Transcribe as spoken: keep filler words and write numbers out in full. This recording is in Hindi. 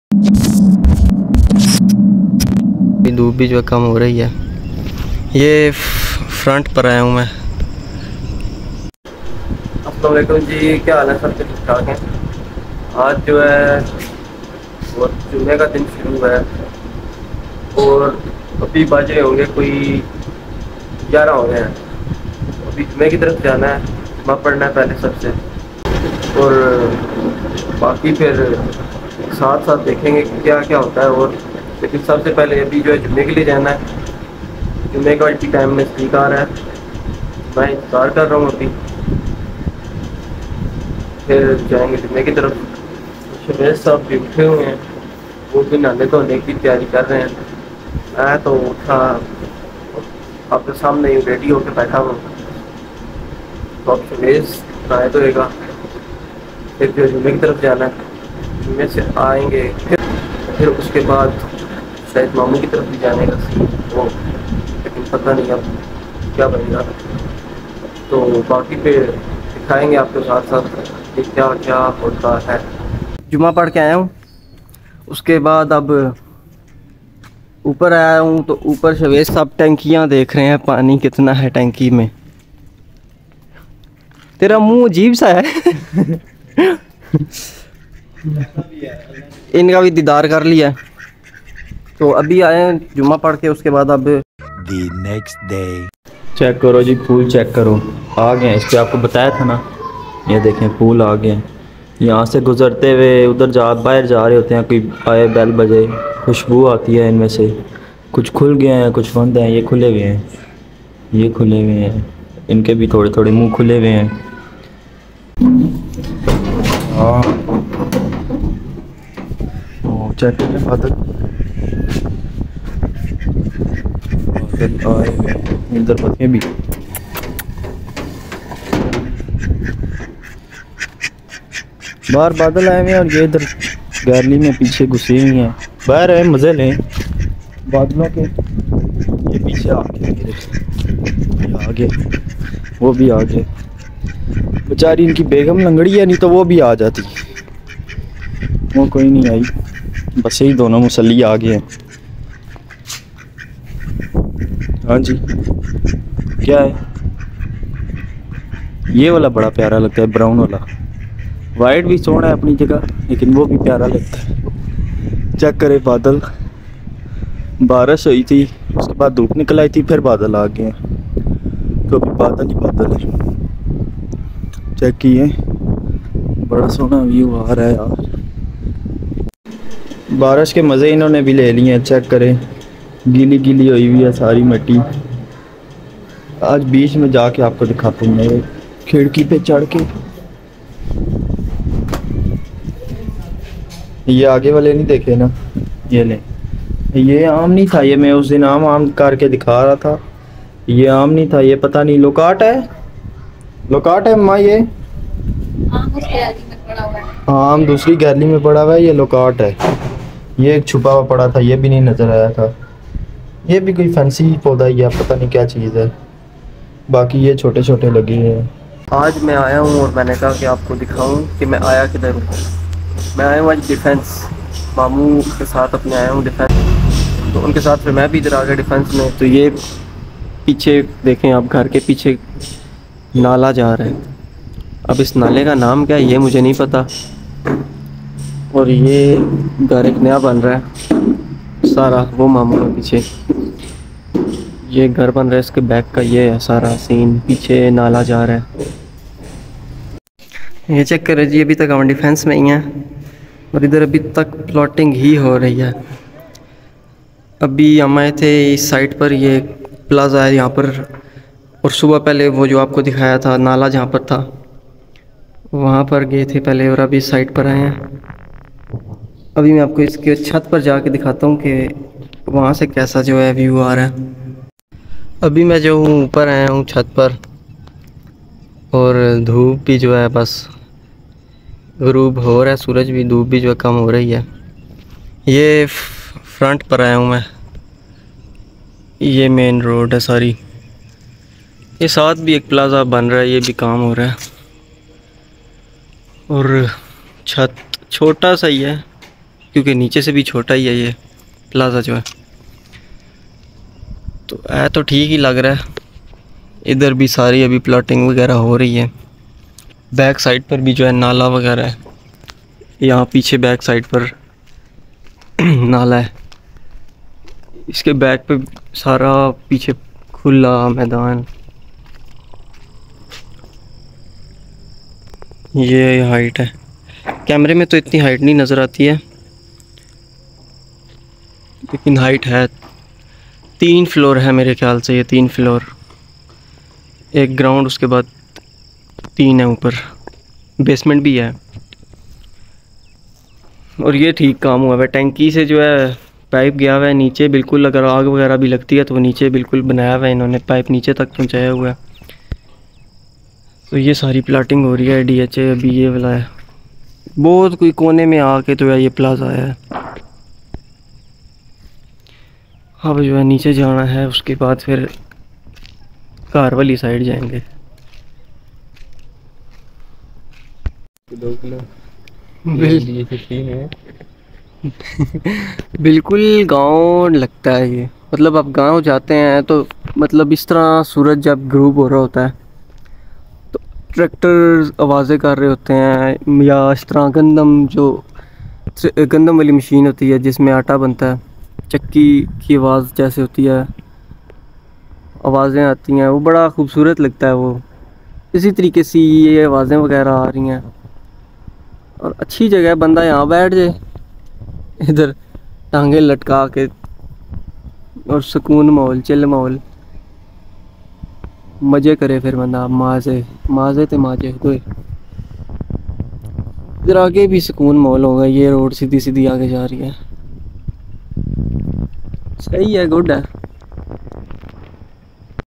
धूप भी जो है कम हो रही है। ये फ्रंट पर आया हूँ मैं। अस्सलाम वालेकुम जी, क्या हाल है? सब ठीक ठाक हैं। आज जो है वो जुम्मे का दिन शुरू है और अभी बजे होंगे कोई ग्यारह हो गए हैं। अभी जुम्मे की तरफ जाना है, जुम्मा पढ़ना है पहले सबसे, और बाकी फिर साथ साथ देखेंगे कि क्या क्या होता है। और लेकिन सबसे पहले अभी जो है जुम्मे के लिए जाना है। जुम्मे का इसी टाइम में ठीक आ रहा है, मैं इंतज़ार कर रहा हूँ। अभी फिर जाएंगे जुम्मे की तरफ। शबीर साहब भी उठे हुए हैं, वो भी नहाने धोने की तैयारी कर रहे हैं। मैं तो उठा आपके सामने ही रेडी होकर बैठा हूँ। तो अब शबीर नहाए धोएगा, फिर जो जुम्मे की तरफ जाना है। जुम्मे से आएंगे फिर फिर उसके बाद शायद मामू की तरफ भी जाने का सीन वो, लेकिन पता नहीं अब क्या बनेगा। तो बाकी फिर दिखाएंगे आपके साथ साथ कि क्या क्या होता है। जुम्मा पढ़ के आया हूँ, उसके बाद अब ऊपर आया हूँ। तो ऊपर शवेज साहब टंकियाँ देख रहे हैं, पानी कितना है टंकी में। तेरा मुंह अजीब सा है। इनका भी दीदार कर लिया। तो अभी आए हैं जुम्मा पढ़ के, उसके बाद अब The next day. चेक करो जी, फूल चेक करो, आ गए हैं। इस पर आपको बताया था ना, ये देखें फूल आ गए हैं। यहाँ से गुजरते हुए उधर जा बाहर जा रहे होते हैं, कोई आए बेल बजे, खुशबू आती है इनमें से। कुछ खुल गए हैं, कुछ बंद हैं। ये खुले हुए हैं, ये खुले हुए हैं, इनके भी थोड़े थोड़े मुंह खुले हुए हैं। हाँ चेक करें बादल इधर पत्तियाँ भी। बाहर बादल आए हुए हैं और ये इधर गैलरी में पीछे घुसे हुई हैं। बाहर आए मज़े लें बादलों के। ये पीछे आगे आगे वो भी आ गए। बेचारी इनकी बेगम लंगड़ी है, नहीं तो वो भी आ जाती। वो कोई नहीं आई, बस यही दोनों मुसल्ली आ गए हैं। हाँ जी, क्या है ये वाला? बड़ा प्यारा लगता है, ब्राउन वाला। वाइट भी सोना है अपनी जगह, लेकिन वो भी प्यारा लगता है। चेक करे बादल, बारिश हुई थी, उसके बाद धूप निकल आई थी, फिर बादल आ गए हैं। तो अभी बादल ही बादल है। चेक किए, बड़ा सोना व्यू आ रहा है यार। बारिश के मज़े इन्होंने भी ले लिए हैं। चेक करें, गीली गीली हुई हुई है सारी मिट्टी। आज बीच में जाके आपको दिखाते हैं, खिड़की पे चढ़ के। ये आगे वाले नहीं देखे ना, ये ले। ये आम नहीं था, ये मैं उस दिन आम आम करके दिखा रहा था। ये आम नहीं था, ये पता नहीं लोकाट है। लोकाट है माँ, ये आम उस गैलरी में पड़ा हुआ है। हाँ, आम दूसरी गैलरी में पड़ा हुआ है, ये लोकाट है। ये एक छुपा हुआ पड़ा था, ये भी नहीं नज़र आया था। ये भी कोई फैंसी पौधा ही है, पता नहीं क्या चीज़ है। बाकी ये छोटे छोटे लगे हैं। आज मैं आया हूँ और मैंने कहा कि आपको दिखाऊं कि मैं आया किधर हूँ। मैं आया हूँ आज डिफेंस, मामू के साथ अपने आया हूँ डिफेंस। तो उनके साथ फिर मैं भी इधर आ गया डिफेंस में। तो ये पीछे देखें आप, घर के पीछे नाला जा रहा है। अब इस नाले का नाम क्या है ये मुझे नहीं पता। और ये घर एक नया बन रहा है सारा, वो मामू के पीछे ये घर बन रहा है, इसके बैक का ये है सारा सीन। पीछे नाला जा रहा है। ये चेक करें जी, अभी तक हम डिफेंस में ही हैं और इधर अभी तक प्लॉटिंग ही हो रही है। अभी हम आए थे इस साइड पर, ये प्लाजा है यहाँ पर। और सुबह पहले वो जो आपको दिखाया था नाला जहाँ पर था, वहाँ पर गए थे पहले, और अभी इस साइड पर आए हैं। अभी मैं आपको इसके छत पर जाके दिखाता हूँ कि वहाँ से कैसा जो है व्यू आ रहा है। अभी मैं जो हूँ ऊपर आया हूँ छत पर, और धूप भी जो है बस गुरूब हो रहा है, सूरज भी, धूप भी जो है कम हो रही है। ये फ्रंट पर आया हूँ मैं, ये मेन रोड है सारी। ये साथ भी एक प्लाजा बन रहा है, ये भी काम हो रहा है। और छत छोटा सा ही है क्योंकि नीचे से भी छोटा ही है ये प्लाजा जो है। तो है तो ठीक ही लग रहा है। इधर भी सारी अभी प्लॉटिंग वगैरह हो रही है। बैक साइड पर भी जो है नाला वगैरह है, यहाँ पीछे बैक साइड पर नाला है। इसके बैक पे सारा पीछे खुला मैदान। ये हाइट है, कैमरे में तो इतनी हाइट नहीं नज़र आती है, लेकिन हाइट है। तीन फ्लोर है मेरे ख्याल से, ये तीन फ्लोर, एक ग्राउंड, उसके बाद तीन है ऊपर, बेसमेंट भी है। और ये ठीक काम हुआ है, टैंकी से जो है पाइप गया हुआ है नीचे बिल्कुल। अगर आग वगैरह भी लगती है तो वो नीचे बिल्कुल बनाया हुआ है इन्होंने, पाइप नीचे तक पहुंचाया हुआ है। तो ये सारी प्लाटिंग हो रही है। डी एच ए अभी ये वाला है, बहुत कोई कोने में आके तो है ये प्लाजा है। अब जो है नीचे जाना है, उसके बाद फिर कार वाली साइड जाएंगे। दो किलो बिल... बिल्कुल गांव लगता है ये। मतलब आप गांव जाते हैं तो मतलब इस तरह सूरज जब ग्रूब हो रहा होता है तो ट्रैक्टर आवाज़ें कर रहे होते हैं, या इस तरह गंदम जो गंदम वाली मशीन होती है जिसमें आटा बनता है, चक्की की आवाज़ जैसे होती है, आवाज़ें आती हैं, वो बड़ा खूबसूरत लगता है। वो इसी तरीके से ये आवाज़ें वगैरह आ रही हैं। और अच्छी जगह है, बंदा यहाँ बैठ जाए, इधर टांगे लटका के, और सुकून माहौल, चिल माहौल, मज़े करे फिर बंदा। माजे माजे ते माजे दो। इधर आगे भी सुकून माहौल होगा। ये रोड सीधी सीधी आगे जा रही है, सही है, गुड है।